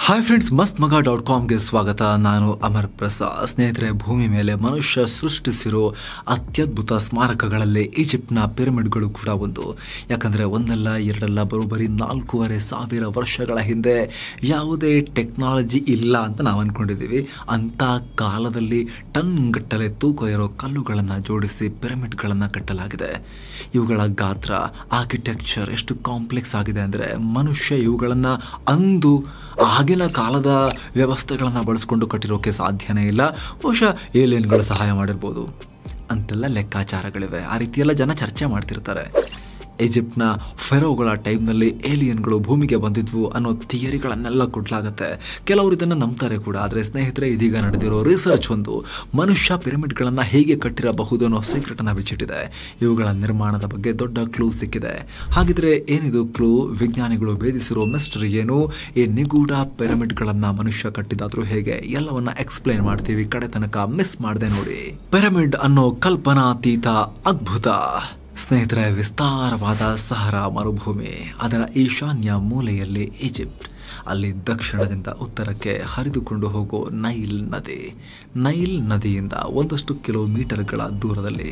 Hi friends, ಮಸ್ತ್ ಮಗ .comಗೆ ಸ್ವಾಗತ. ನಾನು ಅಮರ್ ಪ್ರಸಾದ್. ಸ್ನೇಹಿತರೆ, ಭೂಮಿ ಮೇಲೆ ಮನುಷ್ಯ ಸೃಷ್ಟಿಸಿರೋ ಅತ್ಯದ್ಭುತ ಸ್ಮಾರಕಗಳಲ್ಲಿ ಈಜಿಪ್ಟ್ನ ಪಿರಮಿಡ್ಗಳು ಕೂಡ ಒಂದು. ಯಾಕಂದರೆ ಒಂದಲ್ಲ ಎರಡಲ್ಲ, ಬರೋಬ್ಬರಿ 4,500 ವರ್ಷಗಳ ಹಿಂದೆ ಯಾವುದೇ ಟೆಕ್ನಾಲಜಿ ಇಲ್ಲ ಅಂತ ನಾವು ಅಂದ್ಕೊಂಡಿದ್ದೀವಿ. ಅಂಥ ಕಾಲದಲ್ಲಿ ಟನ್ ಗಟ್ಟಲೆ ತೂಕ ಇರೋ ಕಲ್ಲುಗಳನ್ನು ಜೋಡಿಸಿ ಪಿರಮಿಡ್ಗಳನ್ನು ಕಟ್ಟಲಾಗಿದೆ. ಇವುಗಳ ಗಾತ್ರ, ಆರ್ಕಿಟೆಕ್ಚರ್ ಎಷ್ಟು ಕಾಂಪ್ಲೆಕ್ಸ್ ಆಗಿದೆ ಅಂದರೆ ಮನುಷ್ಯ ಇವುಗಳನ್ನು ಅಂದು ಆಗಿನ ಕಾಲದ ವ್ಯವಸ್ಥೆಗಳನ್ನು ಬಳಸ್ಕೊಂಡು ಕಟ್ಟಿರೋಕ್ಕೆ ಸಾಧ್ಯನೇ ಇಲ್ಲ. ಬಹುಶಃ ಏಲಿಯನ್ಗಳು ಸಹಾಯ ಮಾಡಿರ್ಬೋದು ಅಂತೆಲ್ಲ ಲೆಕ್ಕಾಚಾರಗಳಿವೆ. ಆ ರೀತಿಯೆಲ್ಲ ಜನ ಚರ್ಚೆ ಮಾಡ್ತಿರ್ತಾರೆ. ಈಜಿಪ್ಟ್ನ ಫೆರೋಗಳ ಟೈಮ್ನಲ್ಲಿ ಏಲಿಯನ್ಗಳು ಭೂಮಿಗೆ ಬಂದಿದ್ವು ಅನ್ನೋ ಥಿಯರಿಗಳನ್ನೆಲ್ಲ ಕೊಡಲಾಗುತ್ತೆ. ಕೆಲವರು ಇದನ್ನು ನಂಬ್ತಾರೆ ಕೂಡ. ಆದರೆ ಸ್ನೇಹಿತರೆ, ಇದೀಗ ನಡೆದಿರೋ ರಿಸರ್ಚ್ ಒಂದು ಮನುಷ್ಯ ಪಿರಮಿಡ್ಗಳನ್ನು ಹೇಗೆ ಕಟ್ಟಿರಬಹುದು ಅನ್ನೋ ಸೀಕ್ರೆಟನ್ನು ಬಿಚ್ಚಿಟ್ಟಿದೆ. ಇವುಗಳ ನಿರ್ಮಾಣದ ಬಗ್ಗೆ ದೊಡ್ಡ ಕ್ಲೂ ಸಿಕ್ಕಿದೆ. ಹಾಗಿದ್ರೆ ಏನಿದು ಕ್ಲೂ? ವಿಜ್ಞಾನಿಗಳು ಭೇದಿಸಿರೋ ಮಿಸ್ಟರಿ ಏನು? ಈ ನಿಗೂಢ ಪಿರಮಿಡ್ಗಳನ್ನು ಮನುಷ್ಯ ಕಟ್ಟಿದಾದ್ರೂ ಹೇಗೆ? ಎಲ್ಲವನ್ನ ಎಕ್ಸ್ಪ್ಲೈನ್ ಮಾಡ್ತೀವಿ. ಕಡೆ ತನಕ ಮಿಸ್ ಮಾಡದೆ ನೋಡಿ. ಪಿರಮಿಡ್ ಅನ್ನೋ ಕಲ್ಪನಾತೀತ ಅದ್ಭುತ. ಸ್ನೇಹಿತರೆ, ವಿಸ್ತಾರವಾದ ಸಹರಾ ಮರುಭೂಮಿ, ಅದರ ಈಶಾನ್ಯ ಮೂಲೆಯಲ್ಲಿ ಈಜಿಪ್ಟ್, ಅಲ್ಲಿ ದಕ್ಷಿಣದಿಂದ ಉತ್ತರಕ್ಕೆ ಹರಿದುಕೊಂಡು ಹೋಗೋ ನೈಲ್ ನದಿಯಿಂದ ಒಂದಷ್ಟು ಕಿಲೋಮೀಟರ್ಗಳ ದೂರದಲ್ಲಿ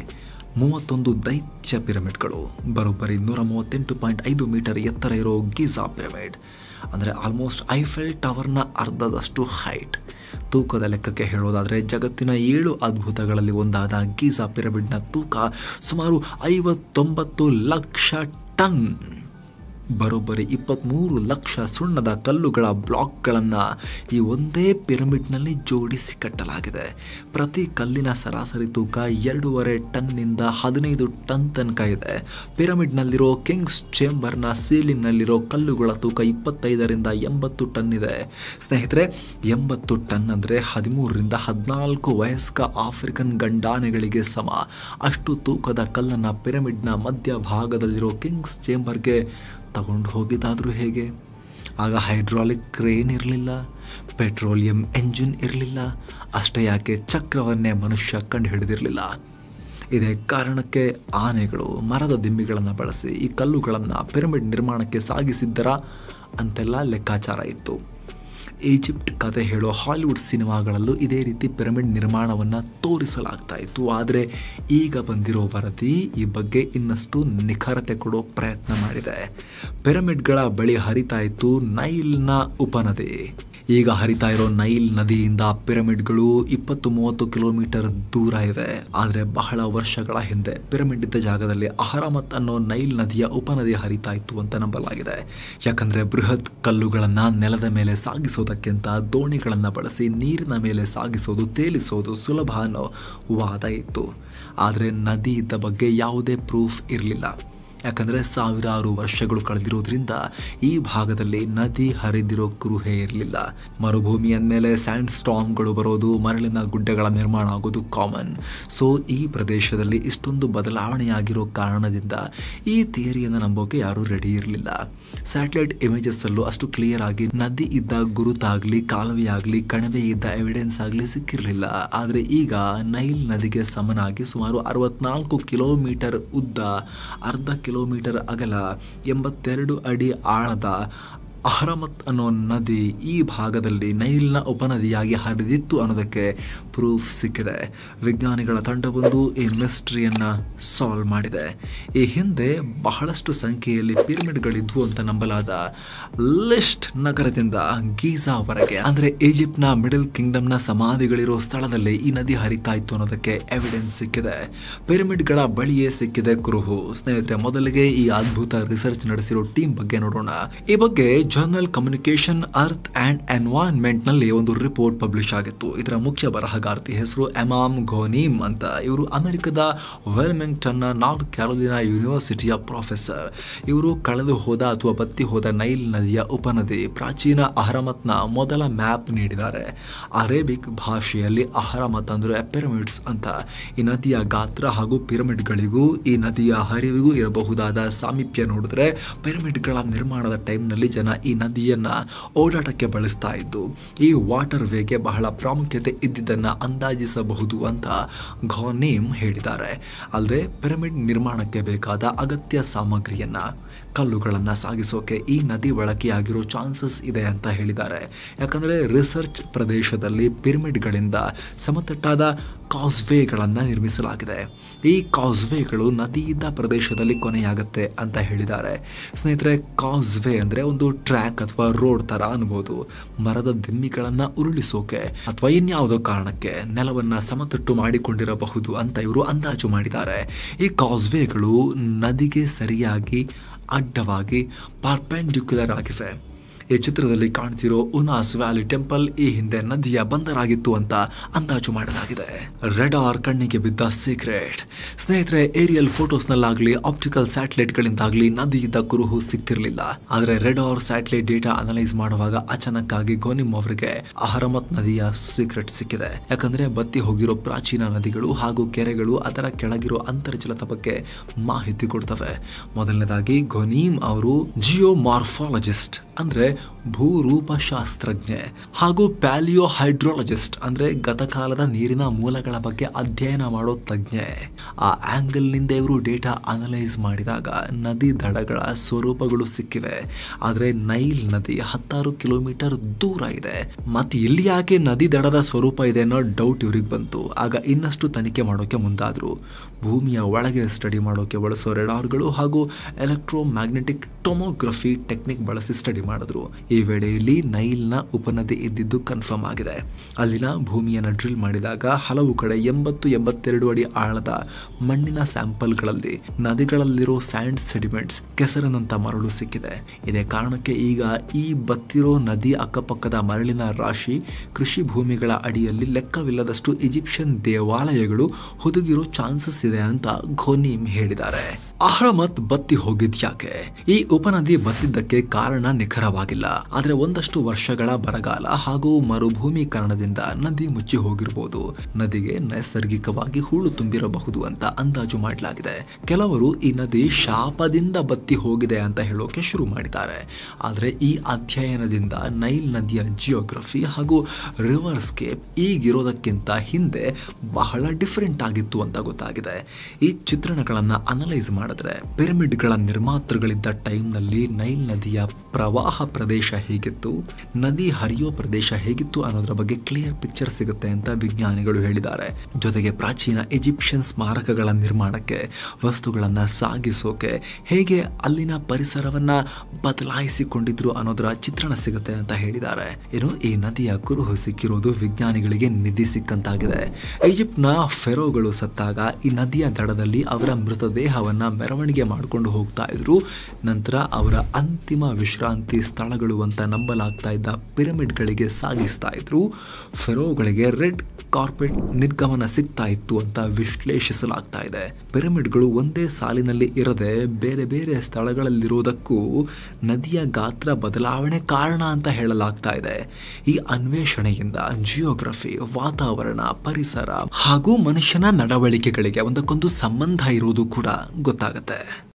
31 ದೈತ್ಯ ಪಿರಮಿಡ್ಗಳು, ಬರೋಬ್ಬರಿ 138.5 ಮೀಟರ್ ಎತ್ತರ ಇರೋ ಗೀಜಾ ಪಿರಮಿಡ್, ಅಂದರೆ ಆಲ್ಮೋಸ್ಟ್ ಐಫೆಲ್ ಟವರ್ನ ಅರ್ಧದಷ್ಟು ಹೈಟ್. ತೂಕದ ಲೆಕ್ಕಕ್ಕೆ ಹೇಳೋದಾದರೆ ಜಗತ್ತಿನ 7 ಅದ್ಭುತಗಳಲ್ಲಿ ಒಂದಾದ ಗೀಜಾ ಪಿರಮಿಡ್ನ ತೂಕ ಸುಮಾರು 59 ಲಕ್ಷ ಟನ್. ಬರೋಬ್ಬರಿ 23 ಲಕ್ಷ ಸುಣ್ಣದ ಕಲ್ಲುಗಳ ಬ್ಲಾಕ್ಗಳನ್ನು ಈ ಒಂದೇ ಪಿರಮಿಡ್ನಲ್ಲಿ ಜೋಡಿಸಿ ಕಟ್ಟಲಾಗಿದೆ. ಪ್ರತಿ ಕಲ್ಲಿನ ಸರಾಸರಿ ತೂಕ 2.5 ಟನ್ನಿಂದ 15 ಟನ್ ತನಕ ಇದೆ. ಪಿರಮಿಡ್ನಲ್ಲಿರೋ ಕಿಂಗ್ಸ್ ಚೇಂಬರ್ನ ಸೀಲಿಂಗ್ನಲ್ಲಿರೋ ಕಲ್ಲುಗಳ ತೂಕ 25ರಿಂದ 80 ಟನ್ ಇದೆ. ಸ್ನೇಹಿತರೆ, 80 ಟನ್ ಅಂದರೆ 13ರಿಂದ 14 ವಯಸ್ಕ ಆಫ್ರಿಕನ್ ಗಂಡಾನೆಗಳಿಗೆ ಸಮ. ಅಷ್ಟು ತೂಕದ ಕಲ್ಲನ್ನು ಪಿರಮಿಡ್ನ ಮಧ್ಯಭಾಗದಲ್ಲಿರೋ ಕಿಂಗ್ಸ್ ಚೇಂಬರ್ಗೆ ತಗೊಂಡು ಹೋಗಿದ್ದಾದರೂ ಹೇಗೆ? ಆಗ ಹೈಡ್ರಾಲಿಕ್ ಕ್ರೇನ್ ಇರಲಿಲ್ಲ, ಪೆಟ್ರೋಲಿಯಂ ಎಂಜಿನ್ ಇರಲಿಲ್ಲ. ಅಷ್ಟೇ ಯಾಕೆ, ಚಕ್ರವನ್ನೇ ಮನುಷ್ಯ ಕಂಡು ಹಿಡಿದಿರಲಿಲ್ಲ. ಇದೇ ಕಾರಣಕ್ಕೆ ಆನೆಗಳು ಮರದ ದಿಮ್ಮಿಗಳನ್ನು ಬಳಸಿ ಈ ಕಲ್ಲುಗಳನ್ನು ಪಿರಮಿಡ್ ನಿರ್ಮಾಣಕ್ಕೆ ಸಾಗಿಸಿದ್ದರ ಅಂತೆಲ್ಲ ಲೆಕ್ಕಾಚಾರ ಇತ್ತು. ಈಜಿಪ್ಟ್ ಕತೆ ಹೇಳೋ ಹಾಲಿವುಡ್ ಸಿನಿಮಾಗಳಲ್ಲೂ ಇದೇ ರೀತಿ ಪಿರಮಿಡ್ ನಿರ್ಮಾಣವನ್ನು ತೋರಿಸಲಾಗ್ತಾ ಇತ್ತು. ಆದರೆ ಈಗ ಬಂದಿರೋ ವರದಿ ಈ ಬಗ್ಗೆ ಇನ್ನಷ್ಟು ನಿಖರತೆ ಕೊಡೋ ಪ್ರಯತ್ನ ಮಾಡಿದೆ. ಪಿರಮಿಡ್ಗಳ ಬಳಿ ಹರಿತಾ ಇತ್ತು ನೈಲ್ನ ಉಪನದಿ. ಈಗ ಹರಿತಾ ಇರೋ ನೈಲ್ ನದಿಯಿಂದ ಪಿರಮಿಡ್ಗಳು 20-30 ಕಿಲೋಮೀಟರ್ ದೂರ ಇವೆ. ಆದರೆ ಬಹಳ ವರ್ಷಗಳ ಹಿಂದೆ ಪಿರಮಿಡ್ ಇದ್ದ ಜಾಗದಲ್ಲಿ ಅಹರಾಮತ್ ಅನ್ನೋ ನೈಲ್ ನದಿಯ ಉಪನದಿ ಹರಿತಾ ಇತ್ತು ಅಂತ ನಂಬಲಾಗಿದೆ. ಯಾಕಂದರೆ ಬೃಹತ್ ಕಲ್ಲುಗಳನ್ನು ನೆಲದ ಮೇಲೆ ಸಾಗಿಸೋದಕ್ಕಿಂತ ದೋಣಿಗಳನ್ನು ಬಳಸಿ ನೀರಿನ ಮೇಲೆ ಸಾಗಿಸೋದು, ತೇಲಿಸೋದು ಸುಲಭ ಅನ್ನೋ ವಾದ ಇತ್ತು. ಆದರೆ ನದಿ ಇದ್ದ ಬಗ್ಗೆ ಯಾವುದೇ ಪ್ರೂಫ್ ಇರಲಿಲ್ಲ. ಯಾಕಂದರೆ ಸಾವಿರಾರು ವರ್ಷಗಳು ಕಳೆದಿರೋದ್ರಿಂದ ಈ ಭಾಗದಲ್ಲಿ ನದಿ ಹರಿದಿರೋ ಕುರುಹೆ ಇರಲಿಲ್ಲ. ಮರುಭೂಮಿಯ ಮೇಲೆ ಸ್ಯಾಂಡ್ ಸ್ಟಾರ್ಮ್ಗಳು ಬರೋದು, ಮರಳಿನ ಗುಡ್ಡೆಗಳ ನಿರ್ಮಾಣ ಆಗೋದು ಕಾಮನ್. ಸೊ ಈ ಪ್ರದೇಶದಲ್ಲಿ ಇಷ್ಟೊಂದು ಬದಲಾವಣೆಯಾಗಿರೋ ಕಾರಣದಿಂದ ಈ ಥಿಯರಿಯನ್ನು ನಂಬೋಕೆ ಯಾರೂ ರೆಡಿ ಇರಲಿಲ್ಲ. ಸ್ಯಾಟಲೈಟ್ ಇಮೇಜಸ್ ಅಲ್ಲೂ ಅಷ್ಟು ಕ್ಲಿಯರ್ ಆಗಿ ನದಿ ಇದ್ದ ಗುರುತಾಗಲಿ, ಕಾಲುವೆಯಾಗಲಿ, ಕಣಿವೆ ಇದ್ದ ಎವಿಡೆನ್ಸ್ ಆಗಲಿ ಸಿಕ್ಕಿರಲಿಲ್ಲ. ಆದರೆ ಈಗ ನೈಲ್ ನದಿಗೆ ಸಮನಾಗಿ ಸುಮಾರು 64 ಕಿಲೋಮೀಟರ್ ಉದ್ದ, ಅರ್ಧ ಕಿಲೋಮೀಟರ್ ಅಗಲ, 82 ಅಡಿ ಆಳದ ಅಹರಾಮತ್ ಅನ್ನೋ ನದಿ ಈ ಭಾಗದಲ್ಲಿ ನೈಲ್ನ ಉಪನದಿಯಾಗಿ ಹರಿದಿತ್ತು ಅನ್ನೋದಕ್ಕೆ ಪ್ರೂಫ್ ಸಿಕ್ಕಿದೆ. ವಿಜ್ಞಾನಿಗಳ ತಂಡವೊಂದು ಈ ಮಿಸ್ಟ್ರಿಯನ್ನು ಸಾಲ್ವ್ ಮಾಡಿದೆ. ಈ ಹಿಂದೆ ಬಹಳಷ್ಟು ಸಂಖ್ಯೆಯಲ್ಲಿ ಪಿರಮಿಡ್ಗಳಿದ್ವು ಅಂತ ನಂಬಲಾದ ಲಿಸ್ಟ್ ನಗರದಿಂದ ಗೀಜಾವರೆಗೆ, ಅಂದರೆ ಈಜಿಪ್ಟ್ನ ಮಿಡಲ್ ಕಿಂಗ್ಡಮ್ನ ಸಮಾಧಿಗಳಿರೋ ಸ್ಥಳದಲ್ಲಿ ಈ ನದಿ ಹರಿತಾ ಇತ್ತು ಅನ್ನೋದಕ್ಕೆ ಎವಿಡೆನ್ಸ್ ಸಿಕ್ಕಿದೆ. ಪಿರಮಿಡ್ಗಳ ಬಳಿಯೇ ಸಿಕ್ಕಿದೆ ಕುರುಹು. ಸ್ನೇಹಿತರೆ, ಮೊದಲಿಗೆ ಈ ಅದ್ಭುತ ರಿಸರ್ಚ್ ನಡೆಸಿರೋ ಟೀಮ್ ಬಗ್ಗೆ ನೋಡೋಣ. ಈ ಬಗ್ಗೆ journal communication earth and environment ನಲ್ಲಿ ಒಂದು ರಿಪೋರ್ಟ್ ಪಬ್ಲಿಷ್ ಆಗಿತ್ತು. ಇದರ ಮುಖ್ಯ ಬರಹಗಾರ್ತಿ ಹೆಸರು ಎಮಾಮ್ ಘೋನೀಮ್ ಅಂತ. ಇವರು ಅಮೆರಿಕದ ವೆಲ್ಮಿಂಗ್ಟನ್ನ ನಾರ್ತ್ ಕ್ಯಾರೋಲಿನಾ ಯೂನಿವರ್ಸಿಟಿಯ ಪ್ರೊಫೆಸರ್. ಇವರು ಕಳೆದು ಹೋದ ಅಥವಾ ಬತ್ತಿ ಹೋದ ನೈಲ್ ನದಿಯ ಉಪನದಿ, ಪ್ರಾಚೀನ ಅಹರಾಮತ್ನ ಮೊದಲ ಮ್ಯಾಪ್ ನೀಡಿದ್ದಾರೆ. ಅರೇಬಿಕ್ ಭಾಷೆಯಲ್ಲಿ ಅಹರಾಮತ್ ಅಂದ್ರೆ ಪಿರಮಿಡ್ಸ್ ಅಂತ. ಈ ನದಿಯ ಗಾತ್ರ ಹಾಗೂ ಪಿರಮಿಡ್ಗಳಿಗೂ ಈ ನದಿಯ ಹರಿವಿಗೂ ಇರಬಹುದಾದ ಸಾಮೀಪ್ಯ ನೋಡಿದ್ರೆ ಪಿರಮಿಡ್ಗಳ ನಿರ್ಮಾಣದ ಟೈಮ್ನಲ್ಲಿ ಜನ ಈ ನದಿಯನ್ನ ಓಡಾಟಕ್ಕೆ ಬಳಸ್ತಾ ಇದ್ದು ಈ ವಾಟರ್ ವೇಗೆ ಬಹಳ ಪ್ರಾಮುಖ್ಯತೆ ಇದ್ದಿದ್ದನ್ನ ಅಂದಾಜಿಸಬಹುದು ಅಂತ ಘಾನೇಮ್ ಹೇಳಿದ್ದಾರೆ. ಅಲ್ಲದೆ ಪಿರಮಿಡ್ ನಿರ್ಮಾಣಕ್ಕೆ ಬೇಕಾದ ಅಗತ್ಯ ಸಾಮಗ್ರಿಯನ್ನ ಕಲ್ಲುಗಳನ್ನ ಸಾಗಿಸೋಕೆ ಈ ನದಿ ಬಳಕೆಯಾಗಿರೋ ಚಾನ್ಸಸ್ ಇದೆ ಅಂತ ಹೇಳಿದ್ದಾರೆ. ಯಾಕಂದ್ರೆ ರಿಸರ್ಚ್ ಪ್ರದೇಶದಲ್ಲಿ ಪಿರಮಿಡ್ಗಳಿಂದ ಸಮತಟ್ಟಾದ ಕಾಸ್ವೇಗಳನ್ನ ನಿರ್ಮಿಸಲಾಗಿದೆ. ಈ ಕಾಸ್ವೇಗಳು ನದಿಯಿದ್ದ ಪ್ರದೇಶದಲ್ಲಿ ಕೊನೆಯಾಗುತ್ತೆ ಅಂತ ಹೇಳಿದ್ದಾರೆ. ಸ್ನೇಹಿತರೆ, ಕಾಸ್ವೇ ಅಂದ್ರೆ ಒಂದು ಟ್ರ್ಯಾಕ್ ಅಥವಾ ರೋಡ್ ತರ ಅನ್ಬೋದು. ಮರದ ದಿಮ್ಮಿಗಳನ್ನ ಉರುಳಿಸೋಕೆ ಅಥವಾ ಇನ್ಯಾವುದೋ ಕಾರಣಕ್ಕೆ ನೆಲವನ್ನ ಸಮತಟ್ಟು ಮಾಡಿಕೊಂಡಿರಬಹುದು ಅಂತ ಇವರು ಅಂದಾಜು ಮಾಡಿದ್ದಾರೆ. ಈ ಕಾಸ್ವೇಗಳು ನದಿಗೆ ಸರಿಯಾಗಿ ಅಡ್ಡವಾಗಿ ಪರ್ಪೆಂಡಿಕ್ಯುಲರ್ ಆಗಿವೆ. ಈ ಚಿತ್ರದಲ್ಲಿ ಕಾಣ್ತಿರೋ ಉನಾಸ್ ವ್ಯಾಲಿ ಟೆಂಪಲ್ ಈ ಹಿಂದೆ ನದಿಯ ಬಂದರಾಗಿತ್ತು ಅಂತ ಅಂದಾಜು ಮಾಡಲಾಗಿದೆ. ರೆಡಾರ್ ಕಣ್ಣಿಗೆ ಬಿದ್ದ ಸೀಕ್ರೆಟ್. ಸ್ನೇಹಿತರೆ, ಏರಿಯಲ್ ಫೋಟೋಸ್ ನಲ್ಲಾಗ್ಲಿ ಆಪ್ಟಿಕಲ್ ಸ್ಯಾಟಲೈಟ್ ಗಳಿಂದಾಗ್ಲಿ ನದಿಯಿದ್ದ ಕುರುಹು ಸಿಗ್ತಿರ್ಲಿಲ್ಲ. ಆದ್ರೆ ರೆಡಾರ್ ಸ್ಯಾಟಲೈಟ್ ಡೇಟಾ ಅನಲೈಸ್ ಮಾಡುವಾಗ ಅಚಾನಕ್ ಆಗಿ ಘೋನಿಮ್ ಅವರಿಗೆ ಅಹರಮತ್ ನದಿಯ ಸೀಕ್ರೆಟ್ ಸಿಕ್ಕಿದೆ. ಯಾಕಂದ್ರೆ ಬತ್ತಿ ಹೋಗಿರೋ ಪ್ರಾಚೀನ ನದಿಗಳು ಹಾಗೂ ಕೆರೆಗಳು ಅದರ ಕೆಳಗಿರೋ ಅಂತರ್ಜಲದ ಬಗ್ಗೆ ಮಾಹಿತಿ ಕೊಡ್ತವೆ. ಮೊದಲನೇದಾಗಿ ಘೋನಿಮ್ ಅವರು ಜಿಯೋಮಾರ್ಫಾಲಜಿಸ್ಟ್ ಅಂದ್ರೆ ಭೂರೂಪಶಾಸ್ತ್ರಜ್ಞೆ ಹಾಗೂ ಪ್ಯಾಲಿಯೋ ಹೈಡ್ರಾಲಜಿಸ್ಟ್ ಅಂದ್ರೆ ಗತಕಾಲದ ನೀರಿನ ಮೂಲಗಳ ಬಗ್ಗೆ ಅಧ್ಯಯನ ಮಾಡೋ ತಜ್ಞೆ. ಆ ಆಂಗಲ್ ನಿಂದ ಇವರು ಡೇಟಾ ಅನಲೈಸ್ ಮಾಡಿದಾಗ ನದಿ ದಡಗಳ ಸ್ವರೂಪಗಳು ಸಿಕ್ಕಿವೆ. ಆದ್ರೆ ನೈಲ್ ನದಿ 16 ಕಿಲೋಮೀಟರ್ ದೂರ ಇದೆ. ಮತ್ತೆ ಇಲ್ಲಿ ಯಾಕೆ ನದಿ ದಡದ ಸ್ವರೂಪ ಇದೆ ಅನ್ನೋ ಡೌಟ್ ಇವ್ರಿಗೆ ಬಂತು. ಆಗ ಇನ್ನಷ್ಟು ತನಿಖೆ ಮಾಡೋಕೆ ಮುಂದಾದ್ರು. ಭೂಮಿಯ ಒಳಗೆ ಸ್ಟಡಿ ಮಾಡೋಕೆ ಬಳಸೋ ರೆಡಾರ್ಗಳು ಹಾಗೂ ಎಲೆಕ್ಟ್ರೋಮ್ಯಾಗ್ನೆಟಿಕ್ ಟೊಮೋಗ್ರಫಿ ಟೆಕ್ನಿಕ್ ಬಳಸಿ ಸ್ಟಡಿ ಮಾಡಿದ್ರು. ಈ ವೇಳೆಯಲ್ಲಿ ನೈಲ್ನ ಉಪನದಿ ಇದ್ದಿದ್ದು ಕನ್ಫರ್ಮ್ ಆಗಿದೆ. ಅಲ್ಲಿನ ಭೂಮಿಯನ್ನು ಡ್ರಿಲ್ ಮಾಡಿದಾಗ ಹಲವು ಕಡೆ 82 ಅಡಿ ಆಳದ ಮಣ್ಣಿನ ಸ್ಯಾಂಪಲ್ಗಳಲ್ಲಿ ನದಿಗಳಲ್ಲಿರೋ ಸ್ಯಾಂಡ್ ಸೆಡಿಮೆಂಟ್ಸ್ ಕೆಸರಿನಂತ ಮರಳು ಸಿಕ್ಕಿದೆ. ಇದೇ ಕಾರಣಕ್ಕೆ ಈಗ ಈ ಬತ್ತಿರೋ ನದಿ ಅಕ್ಕಪಕ್ಕದ ಮರಳಿನ ರಾಶಿ ಕೃಷಿ ಭೂಮಿಗಳ ಅಡಿಯಲ್ಲಿ ಲೆಕ್ಕವಿಲ್ಲದಷ್ಟು ಈಜಿಪ್ಷಿಯನ್ ದೇವಾಲಯಗಳು ಹುದುಗಿರೋ ಚಾನ್ಸಸ್ ಇದೆ ಅಂತ ಘೋನಿಮ್ ಹೇಳಿದ್ದಾರೆ. ಅಹ್ರಮತ್ ಬತ್ತಿ ಹೋಗಿದ್ಯಾಕೆ? ಈ ಉಪನದಿ ಬತ್ತಿದ್ದಕ್ಕೆ ಕಾರಣ ನಿಖರವಾಗಿಲ್ಲ. ಆದ್ರೆ ಒಂದಷ್ಟು ವರ್ಷಗಳ ಬರಗಾಲ ಹಾಗೂ ಮರುಭೂಮೀಕರಣದಿಂದ ನದಿ ಮುಚ್ಚಿ ಹೋಗಿರಬಹುದು. ನದಿಗೆ ನೈಸರ್ಗಿಕವಾಗಿ ಹೂಳು ತುಂಬಿರಬಹುದು ಅಂತ ಅಂದಾಜು ಮಾಡಲಾಗಿದೆ. ಕೆಲವರು ಈ ನದಿ ಶಾಪದಿಂದ ಬತ್ತಿ ಹೋಗಿದೆ ಅಂತ ಹೇಳೋಕೆ ಶುರು ಮಾಡಿದ್ದಾರೆ. ಆದ್ರೆ ಈ ಅಧ್ಯಯನದಿಂದ ನೈಲ್ ನದಿಯ ಜಿಯೋಗ್ರಫಿ ಹಾಗೂ ರಿವರ್ ಸ್ಕೇಪ್ ಈಗಿರೋದಕ್ಕಿಂತ ಹಿಂದೆ ಬಹಳ ಡಿಫರೆಂಟ್ ಆಗಿತ್ತು ಅಂತ ಗೊತ್ತಾಗಿದೆ. ಈ ಚಿತ್ರಣಗಳನ್ನ ಅನಲೈಸ್ ಮಾಡಿದ್ರೆ ಪಿರಮಿಡ್ಗಳ ನಿರ್ಮಾತೃಗಳಿದ್ದ ಟೈಮ್ನಲ್ಲಿ ನೈಲ್ ನದಿಯ ಪ್ರವಾಹ ಪ್ರದೇಶ ಹೇಗಿತ್ತು, ನದಿ ಹರಿಯೋ ಪ್ರದೇಶ ಹೇಗಿತ್ತು ಅನ್ನೋದ್ರ ಬಗ್ಗೆ ಕ್ಲಿಯರ್ ಪಿಕ್ಚರ್ ಸಿಗುತ್ತೆ ಅಂತ ವಿಜ್ಞಾನಿಗಳು ಹೇಳಿದ್ದಾರೆ. ಜೊತೆಗೆ ಪ್ರಾಚೀನ ಈಜಿಪ್ಷಿಯನ್ ಸ್ಮಾರಕಗಳ ನಿರ್ಮಾಣಕ್ಕೆ ವಸ್ತುಗಳನ್ನ ಸಾಗಿಸೋಕೆ ಹೇಗೆ ಅಲ್ಲಿನ ಪರಿಸರವನ್ನ ಬದಲಾಯಿಸಿಕೊಂಡಿದ್ರು ಅನ್ನೋದರ ಚಿತ್ರಣ ಸಿಗುತ್ತೆ ಅಂತ ಹೇಳಿದ್ದಾರೆ. ಏನು, ಈ ನದಿಯ ಕುರುಹು ಸಿಕ್ಕಿರೋದು ವಿಜ್ಞಾನಿಗಳಿಗೆ ನಿಧಿ ಸಿಕ್ಕಂತಾಗಿದೆ. ಈಜಿಪ್ಟ್ನ ಫೆರೋಗಳು ಸತ್ತಾಗ ಈ ನದಿಯ ದಡದಲ್ಲಿ ಅವರ ಮೃತದೇಹವನ್ನ ಮೆರವಣಿಗೆ ಮಾಡಿಕೊಂಡು ಹೋಗ್ತಾ ಇದ್ರು. ನಂತರ ಅವರ ಅಂತಿಮ ವಿಶ್ರಾಂತಿ ಸ್ಥಳಗಳು ಅಂತ ನಂಬಲಾಗ್ತಾ ಇದ್ದ ಪಿರಮಿಡ್ಗಳಿಗೆ ಸಾಗಿಸ್ತಾ ಇದ್ರು. ಫೆರೋಗಳಿಗೆ ರೆಡ್ ಕಾರ್ಪೆಟ್ ನಿರ್ಗಮನ ಸಿಗ್ತಾ ಇತ್ತು ಅಂತ ವಿಶ್ಲೇಷಿಸಲಾಗ್ತಾ ಇದೆ. ಪಿರಮಿಡ್ಗಳು ಒಂದೇ ಸಾಲಿನಲ್ಲಿ ಇರದೆ ಬೇರೆ ಬೇರೆ ಸ್ಥಳಗಳಲ್ಲಿರುವುದಕ್ಕೂ ನದಿಯ ಗಾತ್ರ ಬದಲಾವಣೆ ಕಾರಣ ಅಂತ ಹೇಳಲಾಗ್ತಾ ಇದೆ. ಈ ಅನ್ವೇಷಣೆಯಿಂದ ಜಿಯೋಗ್ರಫಿ, ವಾತಾವರಣ, ಪರಿಸರ ಹಾಗೂ ಮನುಷ್ಯನ ನಡವಳಿಕೆಗಳಿಗೆ ಒಂದಕ್ಕೊಂದು ಸಂಬಂಧ ಇರುವುದು ಕೂಡ ಗೊತ್ತಾಗುತ್ತೆ.